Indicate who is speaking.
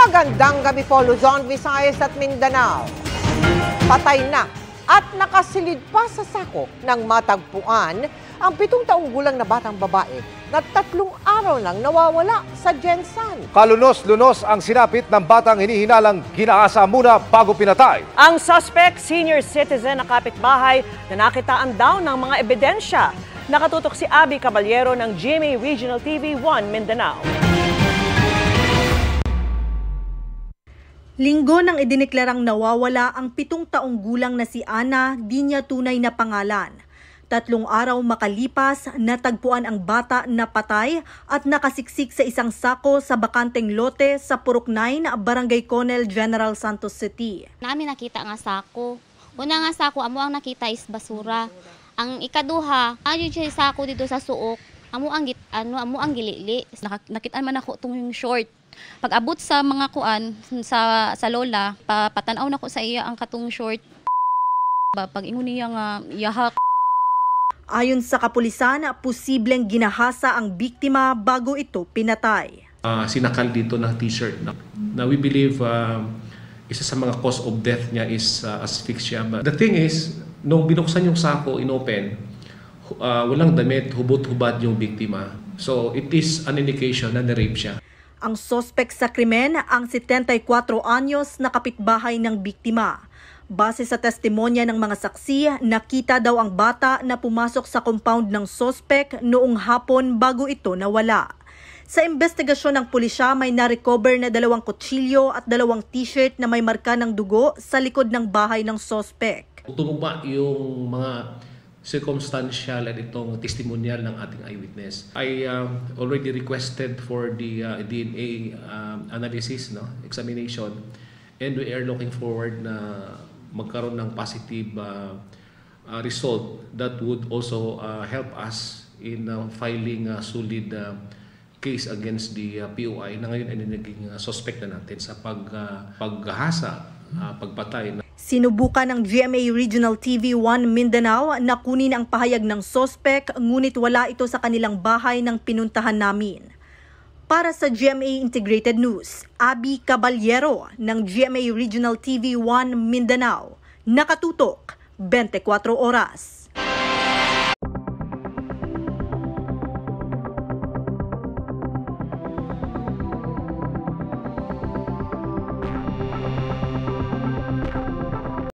Speaker 1: Magandang gabi po, Luzon, Visayas at Mindanao. Patay na at nakasilid pa sa sako ng matagpuan ang 7 taong gulang na batang babae na 3 araw lang nawawala sa Jensan.
Speaker 2: Kalunos-lunos ang sinapit ng batang hinihinalang ginaasa muna bago pinatay.
Speaker 3: Ang suspect, senior citizen na kapitbahay na nakitaan daw ng mga ebidensya. Nakatutok si Abby Caballero ng GMA Regional TV 1 Mindanao.
Speaker 4: Linggo nang idineklarang nawawala ang 7 taong gulang na si Ana, di niya tunay na pangalan. 3 araw makalipas, natagpuan ang bata na patay at nakasiksik sa isang sako sa bakanteng lote sa Purok 9, Barangay Conel, General Santos City.
Speaker 5: Namin nakita nga sako. Una nga sako, amo ang nakita is basura. Ang ikaduha, ayun siya sako dito sa suok. Amo ang gilili.
Speaker 6: Nakitaan man ako itong yung short. Pag abot sa mga kuan sa lola, patanaw na ko sa iya ang katong short. Pag ingon niya nga yahak.
Speaker 4: Ayon sa kapulisan, posibleng ginahasa ang biktima bago ito pinatay.
Speaker 7: Sinakal dito ng t-shirt. Na we believe isa sa mga cause of death niya is asphyxia. But the thing is, nung binuksan yung sako, inopen, walang damit, hubot-hubad yung biktima. So it is an indication na na-rape siya.
Speaker 4: Ang suspect sa krimen, ang 74 anyos na kapitbahay ng biktima. Base sa testimonya ng mga saksi, nakita daw ang bata na pumasok sa compound ng suspect noong hapon bago ito nawala. Sa investigasyon ng pulisya, may na-recover na 2 kutsilyo at 2 t-shirt na may marka ng dugo sa likod ng bahay ng suspect.
Speaker 7: Tumugma yung mga circumstantial at itong testimonial ng ating eyewitness. I already requested for the DNA analysis, examination, and we are looking forward na magkaroon ng positive result that would also help us in filing a solid case against the POI na ngayon ay naging suspect na natin sa paghahasa, pagpatay.
Speaker 4: Sinubukan ng GMA Regional TV 1 Mindanao na kunin ang pahayag ng suspect, ngunit wala ito sa kanilang bahay ng pinuntahan namin. Para sa GMA Integrated News, Abby Caballero ng GMA Regional TV 1 Mindanao, nakatutok 24 oras.